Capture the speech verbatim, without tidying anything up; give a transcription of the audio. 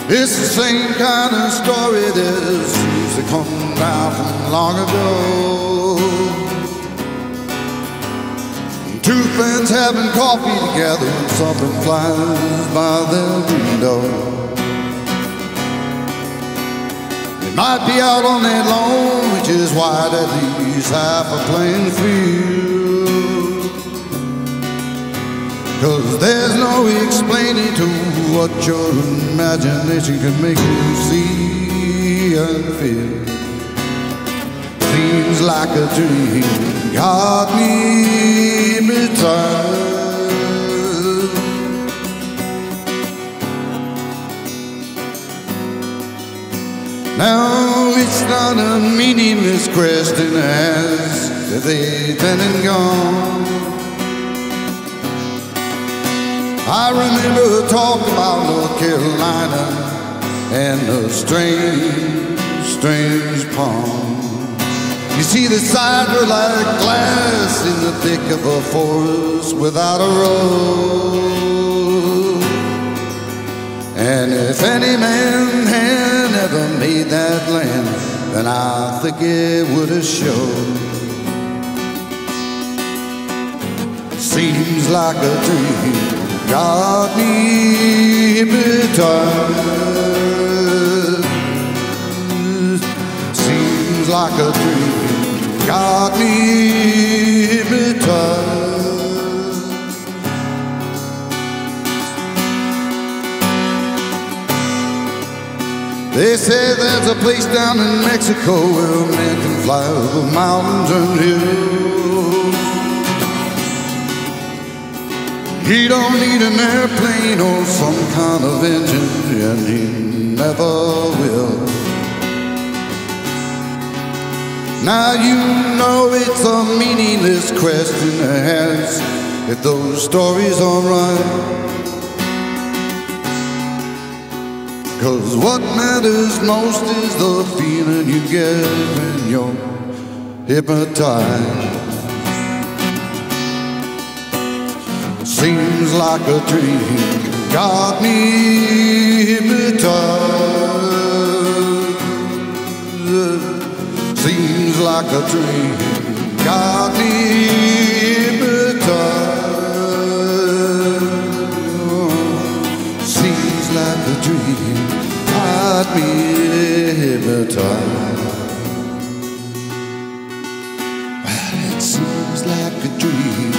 It's the same kind of story that seems to come down from long ago. Two friends having coffee together and something flies by their window. They might be out on that lawn, which is wide at least half a playing field. 'Cause there's no explaining to what your imagination can make you see and feel. Seems like a dream got me between. Now it's not a meaningless question as they've been and gone. I remember talking about North Carolina and a strange, strange pond. You see, the sides were like glass in the thick of a forest without a road. And if any man had ever made that land, then I think it would have showed. Seems like a dream got me between. Seems like a dream got me between. They say there's a place down in Mexico where a man can fly over mountains and hills. He don't need an airplane or some kind of engine, and he never will. Now you know it's a meaningless question to ask if those stories are right. 'Cause what matters most is the feeling you get when you're hypnotized. Seems like a dream got me hypnotized. Seems like a dream got me hypnotized. Seems like a dream got me hypnotized. Well, it seems like a dream